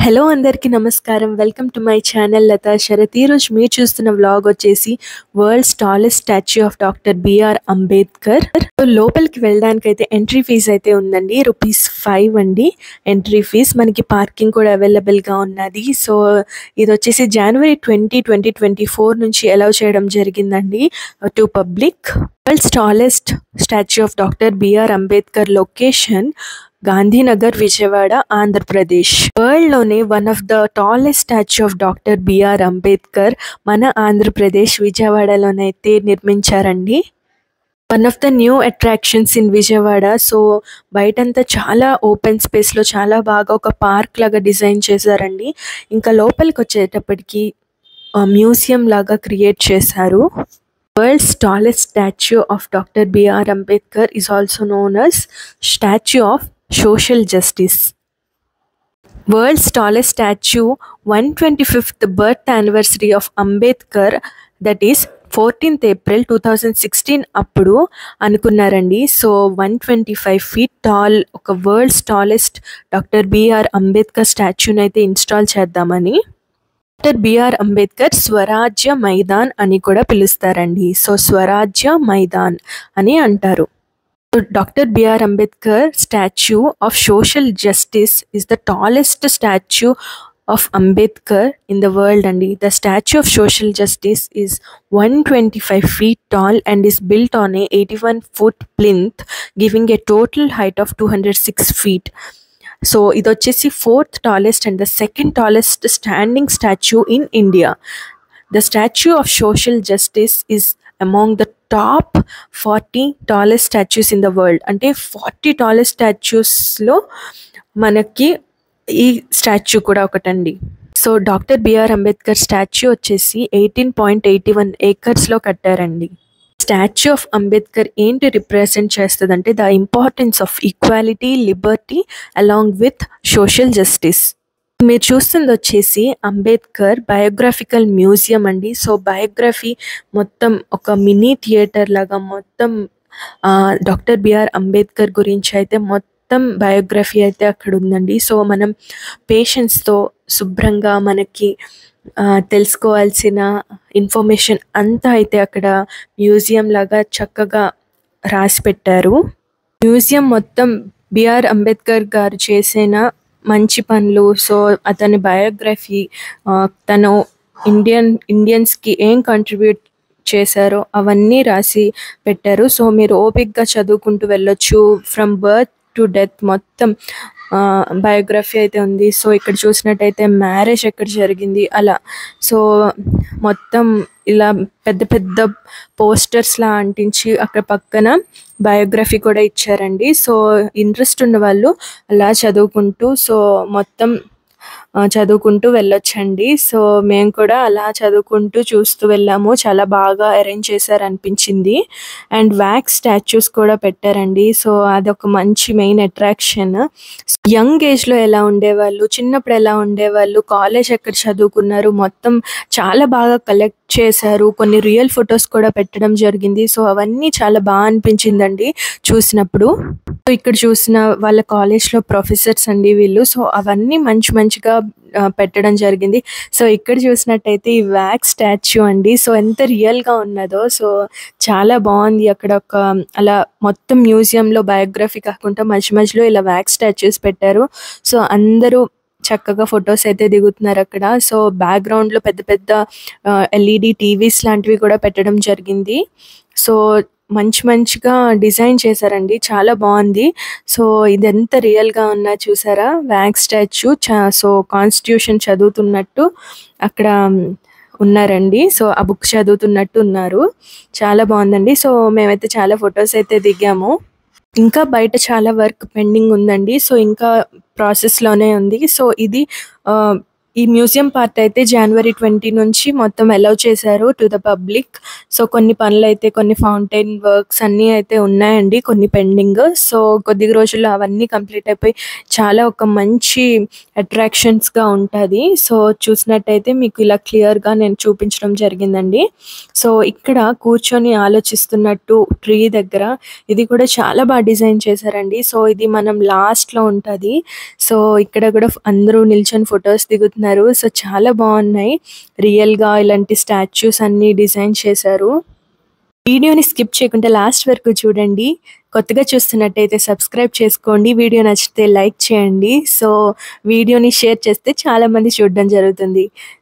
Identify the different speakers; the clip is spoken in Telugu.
Speaker 1: హలో అందరికీ నమస్కారం. Welcome to my channel Latha Sharath. ఈరోజు మీరు చూస్తున్న వ్లాగ్ వచ్చేసి world's tallest statue of doctor B R Ambedkar. లోపలికి వెళ్ళడానికైతే ఎంట్రీ ఫీజ్ అయితే ఉందండి, ₹5 అండి ఎంట్రీ ఫీజ్. మనకి పార్కింగ్ కూడా అవైలబుల్గా ఉన్నది. సో ఇది వచ్చేసి January 20, 2024 నుంచి అలౌ చేయడం జరిగిందండి to public. World's tallest statue of doctor B R Ambedkar location Gandhinagar, Vijayawada, Andhra Pradesh. World లోనే one of the tallest statue of doctor B R Ambedkar మన ఆంధ్రప్రదేశ్ విజయవాడలోనైతే నిర్మించారండి. One of the new attractions in Vijayawada. So బయటంతా చాలా ఓపెన్ స్పేస్లో చాలా బాగా ఒక పార్క్ లాగా డిజైన్ చేశారండి. ఇంకా లోపలికి వచ్చేటప్పటికి మ్యూజియం లాగా క్రియేట్ చేశారు. World's tallest statue of Dr. B.R. Ambedkar is also known as Statue of Social Justice. World's tallest statue, 125th birth anniversary of Ambedkar, that is 14th April 2016 అప్పుడు అనుకున్నారండి. సో 125 feet టాల్ ఒక world's tallest doctor B R Ambedkar స్టాచ్యూని అయితే ఇన్స్టాల్ చేద్దామని. డాక్టర్ బిఆర్ అంబేద్కర్ స్వరాజ్య మైదాన్ అని కూడా పిలుస్తారండి. సో స్వరాజ్య మైదాన్ అని అంటారు. Doctor B R Ambedkar statue of social justice is the tallest statue of Ambedkar in the world అండి. The statue of social justice is 125 feet tall and is built on a 81-foot plinth, giving a total height of 206 feet. So ఇది వచ్చేసి 4th tallest and the 2nd tallest standing statue in India. The statue of social justice is among the top 40 tallest statues in the world. అంటే 40 tallest statuesలో మనకి ఈ స్టాచ్యూ కూడా ఒకటండి. So doctor B R Ambedkar statue వచ్చేసి 18.81 acresలో కట్టారండి. స్టాచ్యూ ఆఫ్ అంబేద్కర్ ఏంటి రిప్రజెంట్ చేస్తుందంటే the importance of equality, liberty along with social justice. మీరు చూస్తుంది వచ్చేసి అంబేద్కర్ బయోగ్రాఫికల్ మ్యూజియం అండి. సో బయోగ్రఫీ మొత్తం ఒక మినీ థియేటర్ లాగా మొత్తం డాక్టర్ బిఆర్ అంబేద్కర్ గురించి అయితే మొత్తం బయోగ్రఫీ అయితే అక్కడ ఉందండి. సో మనం పేషెన్స్తో శుభ్రంగా మనకి తెలుసుకోవాల్సిన ఇన్ఫర్మేషన్ అంతా అయితే అక్కడ మ్యూజియం లాగా చక్కగా రాసి పెట్టారు. మ్యూజియం మొత్తం బిఆర్ అంబేద్కర్ గారు చేసిన మంచి పనులు, సో అతని బయోగ్రఫీ, తను ఇండియన్స్కి ఏం కంట్రిబ్యూట్ చేశారో అవన్నీ రాసి పెట్టారు. సో మీరు ఓపిక్గా చదువుకుంటూ వెళ్ళొచ్చు. ఫ్రమ్ బర్త్ టు డెత్ మొత్తం బయోగ్రఫీ అయితే ఉంది. సో ఇక్కడ చూసినట్టయితే మ్యారేజ్ ఎక్కడ జరిగింది అలా. సో మొత్తం ఇలా పెద్ద పెద్ద పోస్టర్స్లా అంటించి అక్కడ పక్కన బయోగ్రఫీ కూడా ఇచ్చారండి. సో ఇంట్రెస్ట్ ఉన్న వాళ్ళు అలా చదువుకుంటూ మొత్తం చదువుకుంటూ వెళ్ళొచ్చండి. సో మేము కూడా అలా చదువుకుంటూ చూస్తూ వెళ్ళాము. చాలా బాగా అరేంజ్ చేశారు అనిపించింది. అండ్ వ్యాక్స్ స్టాచ్యూస్ కూడా పెట్టారండి. సో అదొక మంచి మెయిన్ అట్రాక్షన్. యంగ్ ఏజ్లో ఎలా ఉండేవాళ్ళు, చిన్నప్పుడు ఎలా ఉండేవాళ్ళు, కాలేజ్ ఎక్కడ చదువుకున్నారు, మొత్తం చాలా బాగా కలెక్ట్ చేశారు. కొన్ని రియల్ ఫొటోస్ కూడా పెట్టడం జరిగింది. సో అవన్నీ చాలా బాగా అనిపించిందండి చూసినప్పుడు. సో ఇక్కడ చూసిన వాళ్ళ కాలేజ్లో ప్రొఫెసర్స్ అండి వీళ్ళు. సో అవన్నీ మంచిగా పెట్టడం జరిగింది. సో ఇక్కడ చూసినట్టయితే ఈ వ్యాక్స్ స్టాచ్యూ అండి. సో ఎంత రియల్గా ఉన్నదో. సో చాలా బాగుంది. అక్కడ ఒక అలా మొత్తం మ్యూజియంలో బయోగ్రఫీ కాకుండా మధ్యలో ఇలా వ్యాక్స్ స్టాచ్యూస్ పెట్టారు. సో అందరూ చక్కగా ఫొటోస్ అయితే దిగుతున్నారు అక్కడ. సో బ్యాక్గ్రౌండ్లో పెద్ద పెద్ద ఎల్ఈడి టీవీస్ లాంటివి కూడా పెట్టడం జరిగింది. సో మంచిగా డిజైన్ చేశారండి, చాలా బాగుంది. సో ఇదెంత రియల్గా ఉన్నా చూసారా వ్యాక్స్ స్టాచ్యూ. సో కాన్స్టిట్యూషన్ చదువుతున్నట్టు అక్కడ ఉన్నారండి. సో ఆ బుక్ చదువుతున్నట్టు ఉన్నారు. చాలా బాగుందండి. సో మేమైతే చాలా ఫొటోస్ అయితే దిగాము. ఇంకా బయట చాలా వర్క్ పెండింగ్ ఉందండి. సో ఇంకా ప్రాసెస్లోనే ఉంది. సో ఇది ఈ మ్యూజియం పార్ట్ అయితే జనవరి 20 నుంచి మొత్తం అలౌ చేశారు టు ద పబ్లిక్. సో కొన్ని పనులైతే కొన్ని ఫౌంటైన్ వర్క్స్ అన్నీ అయితే ఉన్నాయండి, కొన్ని పెండింగ్. సో కొద్ది రోజుల్లో అవన్నీ కంప్లీట్ అయిపోయి చాలా ఒక మంచి అట్రాక్షన్స్గా ఉంటుంది. సో చూసినట్టయితే మీకు ఇలా క్లియర్గా నేను చూపించడం జరిగిందండి. సో ఇక్కడ కూర్చొని ఆలోచిస్తున్నట్టు ట్రీ దగ్గర ఇది కూడా చాలా బాగా డిజైన్ చేశారండి. సో ఇది మనం లాస్ట్లో ఉంటుంది. సో ఇక్కడ కూడా అందరూ నిల్చొని ఫొటోస్ దిగుతున్నారు. సో చాలా బాగున్నాయి, రియల్గా ఇలాంటి స్టాచ్యూస్ అన్ని డిజైన్ చేశారు. వీడియోని స్కిప్ చేయకుండా లాస్ట్ వరకు చూడండి. కొత్తగా చూస్తున్నట్టయితే సబ్స్క్రైబ్ చేసుకోండి. వీడియో నచ్చితే లైక్ చేయండి. సో వీడియోని షేర్ చేస్తే చాలామంది చూడడం జరుగుతుంది.